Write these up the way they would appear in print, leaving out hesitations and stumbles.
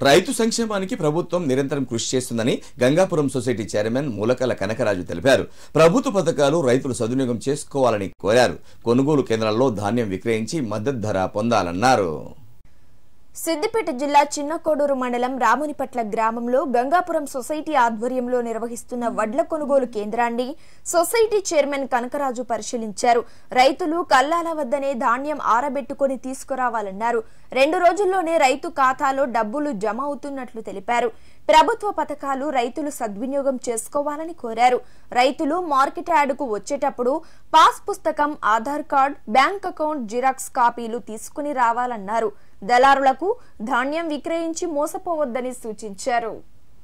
రైతు సంక్షేమానికి ప్రభుత్వం నిరంతరం కృషి చేస్తుందని గంగాపురం సొసైటీ చైర్మన్ మూలకల కనకరాజు తెలిపారు. ప్రభుత్వ పథకాలు రైతులు సద్వినియోగం చేసుకోవాలని కోరారు. కొనుగోలు కేంద్రాల్లో ధాన్యం విక్రయించి మద్దతు ధర పొందాలన్నారు. సిద్దిపేట జిల్లా చిన్నకోడూరు మండలం రామునిపట్ల గ్రామంలో గంగాపురం సొసైటీ ఆధ్వర్యంలో నిర్వహిస్తున్న వడ్ల కొనుగోలు కేంద్రాన్ని సొసైటీ చైర్మన్ కనకరాజు పరిశీలించారు. రైతులు కల్లాల వద్దనే ధాన్యం ఆరబెట్టుకుని తీసుకురావాలన్నారు. 2 రోజుల్లోనే రైతు ఖాతాలో డబ్బులు జమ అవుతున్నట్లు తెలిపారు. ప్రభుత్వ పథకాలు రైతులు సద్వినియోగం చేసుకోవాలని కోరారు. రైతులు మార్కెట్ యార్డుకు వచ్చేటప్పుడు పాస్ పుస్తకం, Aadhaar card, bank account xerox కాపీలు తీసుకుని రావాలన్నారు. దళారులకు ధాన్యం విక్రయించి మోసపోవద్దని సూచించారు.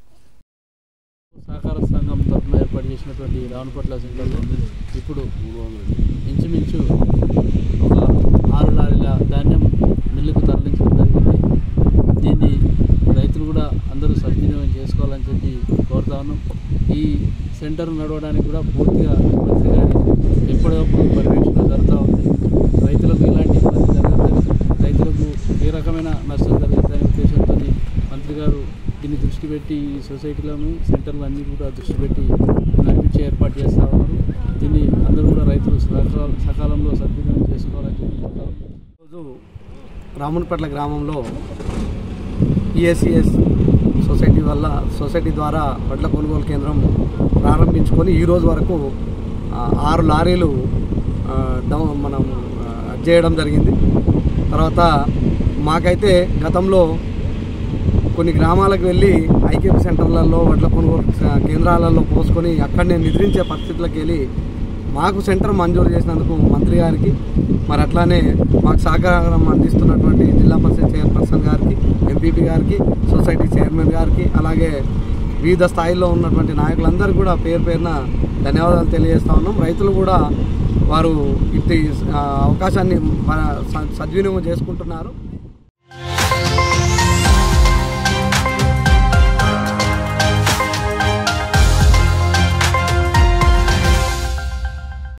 సహకార సంఘం తరఫున ఏర్పాటు చేసినటువంటి రావునపట్ల సెంటర్లో ఇప్పుడు ఇంచుమించు ఒక 6 లారీల ధాన్యం మిల్లుకు తరలించడం జరిగింది. దీన్ని రైతులు కూడా అందరూ సద్వినియోగం చేసుకోవాలని చెప్పి కోరుతా ఉన్నాం. ఈ సెంటర్ నడవడానికి కూడా పూర్తిగా మంత్రి గారి ఎప్పటికప్పుడు పర్యవేక్షణ జరుగుతూ ఉంది. రైతులకు ఎలాంటి ఇబ్బంది జరగదు, రైతులకు ఏ రకమైన నష్టం జరుగుతుందనే ఉద్దేశంతో మంత్రి గారు దీన్ని దృష్టి పెట్టి ఈ సొసైటీలను సెంటర్లు అన్నీ కూడా దృష్టి పెట్టి నడిపించే ఏర్పాటు చేస్తూ ఉన్నారు. దీన్ని అందరూ కూడా రైతులు సకాలంలో సద్వినియోగం చేసుకోవాలని చెప్పి ఈరోజు రామునిపట్ల గ్రామంలో ఈఎస్ఈఎస్ సొసైటీ ద్వారా వడ్ల కొనుగోలు కేంద్రం ప్రారంభించుకొని ఈరోజు వరకు 6 లారీలు మనం చేయడం జరిగింది. తర్వాత మాకైతే గతంలో కొన్ని గ్రామాలకు వెళ్ళి ఐకేపీ సెంటర్లలో వడ్ల కొనుగోలు కేంద్రాలలో పోసుకొని అక్కడనే నిద్రించే పరిస్థితులకు వెళ్ళి మాకు సెంటర్ మంజూరు చేసినందుకు మంత్రి గారికి, మరి అట్లానే మాకు సహకారం అందిస్తున్నటువంటి జిల్లా పరిషత్ చైర్పర్సన్ గారికి, ఎంపీపీ గారికి, సొసైటీ చైర్మన్ గారికి, అలాగే వివిధ స్థాయిల్లో ఉన్నటువంటి నాయకులందరికీ కూడా పేరు పేరున ధన్యవాదాలు తెలియజేస్తూ ఉన్నాం. రైతులు కూడా వారు ఇట్టి అవకాశాన్ని సద్వినియోగం చేసుకుంటున్నారు.